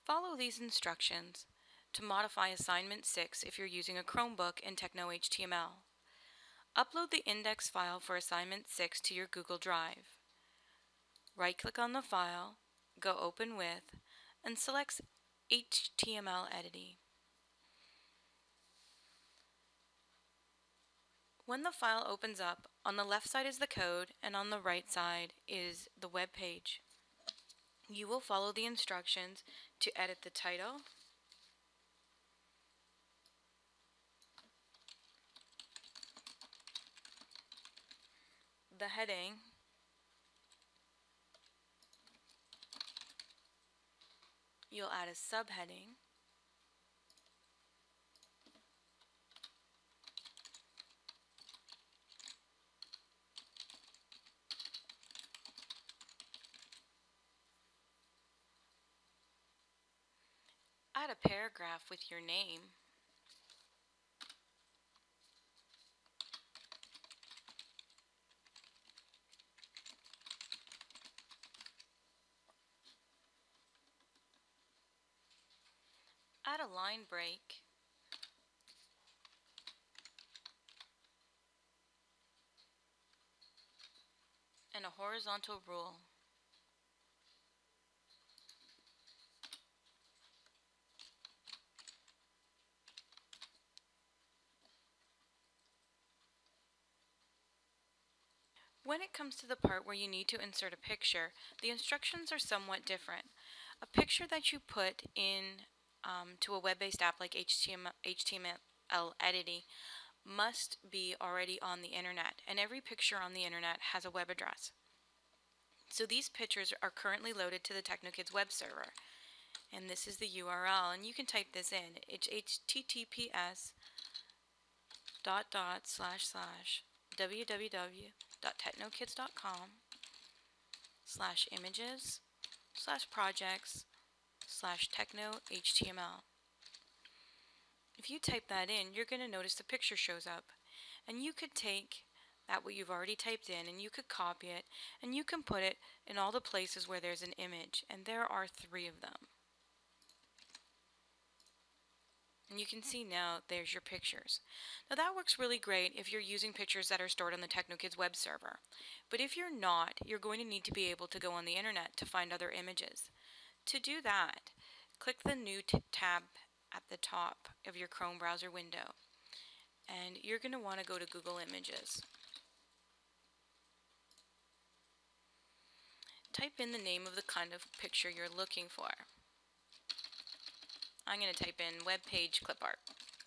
Follow these instructions to modify Assignment 6 if you're using a Chromebook and TechnoHTML. Upload the index file for Assignment 6 to your Google Drive. Right-click on the file, go Open With, and select HTML Editey. When the file opens up, on the left side is the code and on the right side is the web page. You will follow the instructions to edit the title, the heading, you'll add a subheading, add a paragraph with your name, add a line break, and a horizontal rule. When it comes to the part where you need to insert a picture, the instructions are somewhat different. A picture that you put in to a web-based app like HTML Editey must be already on the internet, and every picture on the internet has a web address. So these pictures are currently loaded to the TechnoKids web server, and this is the URL, and you can type this in. It's https://www.technokids.com/images/projects/TechnoHTML. If you type that in, you're going to notice the picture shows up, and you could take that what you've already typed in and you could copy it and you can put it in all the places where there's an image, and there are 3 of them. And you can see now there's your pictures. Now that works really great if you're using pictures that are stored on the TechnoKids web server. But if you're not, you're going to need to be able to go on the internet to find other images. To do that, click the New tab at the top of your Chrome browser window, and you're going to want to go to Google Images. Type in the name of the kind of picture you're looking for. I'm going to type in web page clip art.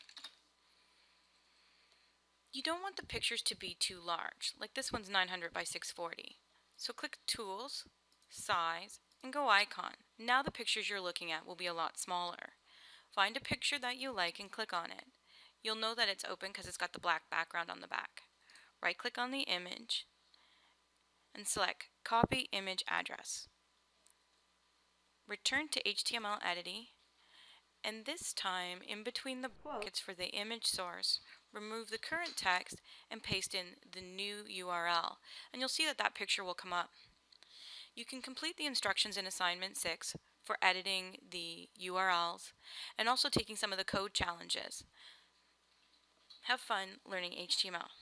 You don't want the pictures to be too large, like this one's 900 by 640. So click Tools, Size, and go Icon. Now the pictures you're looking at will be a lot smaller. Find a picture that you like and click on it. You'll know that it's open because it's got the black background on the back. Right-click on the image and select Copy Image Address. Return to HTML Editey, and this time in between the brackets for the image source, remove the current text and paste in the new URL, and you'll see that that picture will come up. You can complete the instructions in Assignment 6 for editing the URLs and also taking some of the code challenges. Have fun learning HTML.